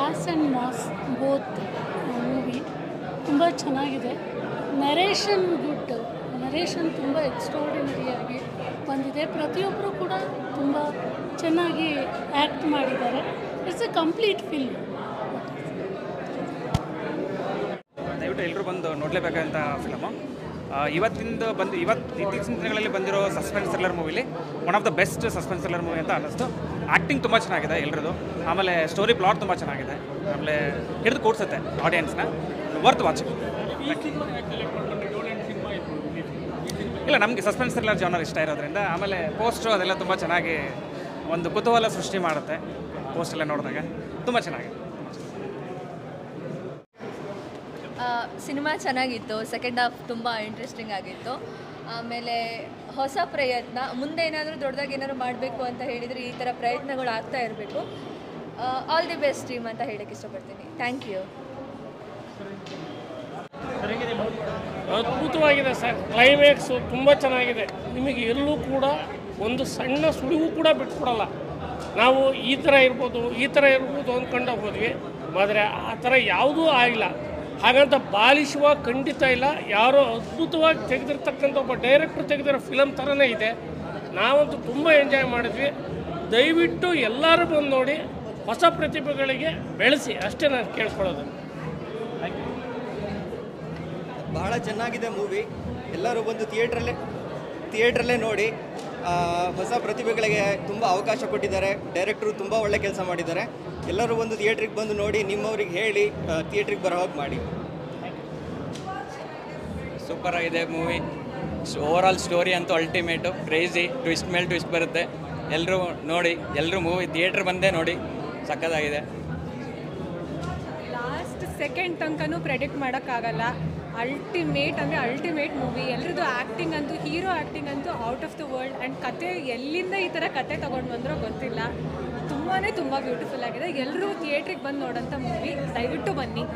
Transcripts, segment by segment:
Class and mass both movie ತುಂಬ ಚೆನ್ನಾಗಿದೆ. Narration good, narration ತುಂಬ ಎಕ್ಸ್ಟ್ರಾರ್ಡಿನರಿಯಾಗಿ ಬಂದಿದೆ. ಪ್ರತಿಯೊಬ್ಬರು ಕೂಡ ತುಂಬ ಚೆನ್ನಾಗಿ ಆ್ಯಕ್ಟ್ ಮಾಡಿದ್ದಾರೆ. It's a complete film. ದಯವಿಟ್ಟು ಎಲ್ಲರೂ ಬಂದು ನೋಡಲೇಬೇಕಾದಂಥ ಫಿಲಮು. ಇತ್ತೀಚಿನ ದಿನಗಳಲ್ಲಿ ಬಂದಿರೋ ಸಸ್ಪೆನ್ಸ್ ಥ್ರಿಲ್ಲರ್ ಮೂವಿಲಿ one of the best suspense thriller movie ಅಂತ ಅನ್ನಿಸ್ತು. ಆ್ಯಕ್ಟಿಂಗ್ ತುಂಬ ಚೆನ್ನಾಗಿದೆ ಎಲ್ಲರದು, ಆಮೇಲೆ ಸ್ಟೋರಿ ಪ್ಲಾಟ್ ತುಂಬ ಚೆನ್ನಾಗಿದೆ, ಆಮೇಲೆ ಹಿಡಿದು ಕೂಡ್ಸುತ್ತೆ ಆಡಿಯನ್ಸ್ನ. Worth watching. ಇಲ್ಲ, ನಮಗೆ ಸಸ್ಪೆನ್ಸ್ ಥ್ರಿಲ್ಲರ್ ಜಾನರ್ ಇಷ್ಟ ಇರೋದ್ರಿಂದ, ಆಮೇಲೆ ಪೋಸ್ಟು ಅದೆಲ್ಲ ತುಂಬ ಚೆನ್ನಾಗಿ ಒಂದು ಕುತೂಹಲ ಸೃಷ್ಟಿ ಮಾಡುತ್ತೆ. ಪೋಸ್ಟೆಲ್ಲ ನೋಡಿದಾಗ ತುಂಬ ಚೆನ್ನಾಗಿದೆ. ಸಿನಿಮಾ ಚೆನ್ನಾಗಿತ್ತು. ಸೆಕೆಂಡ್ ಹಾಫ್ ತುಂಬ ಇಂಟ್ರೆಸ್ಟಿಂಗ್ ಆಗಿತ್ತು. ಆಮೇಲೆ ಹೊಸ ಪ್ರಯತ್ನ, ಮುಂದೆ ಏನಾದರೂ ದೊಡ್ಡದಾಗಿ ಏನಾದರೂ ಮಾಡಬೇಕು ಅಂತ ಹೇಳಿದರೆ ಈ ಥರ ಪ್ರಯತ್ನಗಳು ಆಗ್ತಾ ಇರಬೇಕು. ಆಲ್ ದಿ ಬೆಸ್ಟ್ ಟೀಮ್ ಅಂತ ಹೇಳಕ್ಕೆ ಇಷ್ಟಪಡ್ತೀನಿ. Thank you. ಅದ್ಭುತವಾಗಿದೆ ಸರ್. ಕ್ಲೈಮ್ಯಾಕ್ಸು ತುಂಬ ಚೆನ್ನಾಗಿದೆ. ನಿಮಗೆ ಎಲ್ಲೂ ಕೂಡ ಒಂದು ಸಣ್ಣ ಸುಳಿವು ಕೂಡ ಬಿಟ್ಕೊಡಲ್ಲ. ನಾವು ಈ ಥರ ಇರ್ಬೋದು ಅಂದ್ಕೊಂಡು ಹೋದ್ವಿ, ಆದರೆ ಆ ಥರ ಯಾವುದೂ ಆಗಿಲ್ಲ. ಹಾಗಂತ ಬಾಲಿಶವಾಗಿ ಖಂಡಿತ ಇಲ್ಲ. ಯಾರೋ ಅದ್ಭುತವಾಗಿ ತೆಗೆದಿರ್ತಕ್ಕಂಥ ಒಬ್ಬ ಡೈರೆಕ್ಟ್ರು ತೆಗೆದಿರೋ ಫಿಲಮ್ ಥರನೇ ಇದೆ. ನಾವಂತೂ ತುಂಬ ಎಂಜಾಯ್ ಮಾಡಿದ್ವಿ. ದಯವಿಟ್ಟು ಎಲ್ಲರೂ ಬಂದು ನೋಡಿ, ಹೊಸ ಪ್ರತಿಭೆಗಳಿಗೆ ಬೆಳೆಸಿ, ಅಷ್ಟೇ ನಾನು ಕೇಳ್ಕೊಳ್ಳೋದು. ಬಹಳ ಚೆನ್ನಾಗಿದೆ ಮೂವಿ. ಎಲ್ಲರೂ ಬಂದು ಥಿಯೇಟ್ರಲ್ಲೇ ನೋಡಿ. ಹೊಸ ಪ್ರತಿಭೆಗಳಿಗೆ ತುಂಬ ಅವಕಾಶ ಕೊಟ್ಟಿದ್ದಾರೆ. ಡೈರೆಕ್ಟ್ರು ತುಂಬ ಒಳ್ಳೆ ಕೆಲಸ ಮಾಡಿದ್ದಾರೆ. ಎಲ್ಲರೂ ಒಂದು ಥಿಯೇಟ್ರಿಗೆ ಬಂದು ನೋಡಿ, ನಿಮ್ಮವ್ರಿಗೆ ಹೇಳಿ ಥಿಯೇಟ್ರಿಗೆ ಬರೋ ಹೋಗಿ ಮಾಡಿ. ಸೂಪರ್ ಆಗಿದೆ ಮೂವಿ. ಓವರಾಲ್ ಸ್ಟೋರಿ ಅಂತೂ ಅಲ್ಟಿಮೇಟು, ಕ್ರೇಜಿ, ಟ್ವಿಸ್ಟ್ ಮೇಲೆ ಟ್ವಿಸ್ಟ್ ಬರುತ್ತೆ. ಎಲ್ಲರೂ ನೋಡಿ, ಎಲ್ಲರೂ ಮೂವಿ ಥಿಯೇಟ್ರ್ ಬಂದೇ ನೋಡಿ, ಸಕ್ಕತ್ತಾಗಿದೆ. ಲಾಸ್ಟ್ ಸೆಕೆಂಡ್ ತನಕನೂ ಪ್ರೆಡಿಕ್ಟ್ ಮಾಡೋಕ್ಕಾಗಲ್ಲ. Ultimate movie. ಎಲ್ಲರದ್ದು ಆ್ಯಕ್ಟಿಂಗ್ ಅಂತೂ, ಹೀರೋ ಆ್ಯಕ್ಟಿಂಗ್ ಅಂತೂ out of the world. And ಕತೆ ಎಲ್ಲಿಂದ ಈ ಥರ ಕತೆ ತೊಗೊಂಡು ಬಂದರೋ ಗೊತ್ತಿಲ್ಲ. ತುಂಬ ಬ್ಯೂಟಿಫುಲ್ ಆಗಿದೆ. ಎಲ್ಲರೂ ಥಿಯೇಟ್ರಿಗೆ ಬಂದು ನೋಡೋಂಥ ಮೂವಿ. ದಯವಿಟ್ಟು ಬನ್ನಿ.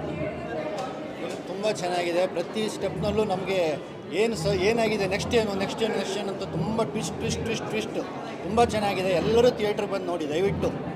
ತುಂಬ ಚೆನ್ನಾಗಿದೆ. ಪ್ರತಿ ಸ್ಟೆಪ್ನಲ್ಲೂ ನಮಗೆ ಏನಾಗಿದೆ, ನೆಕ್ಸ್ಟ್ ಏನು ಅಂತ ತುಂಬ ಟ್ವಿಸ್ಟ್ ತುಂಬ ಚೆನ್ನಾಗಿದೆ. ಎಲ್ಲರೂ ಥಿಯೇಟ್ರಿಗೆ ಬಂದು ನೋಡಿ ದಯವಿಟ್ಟು.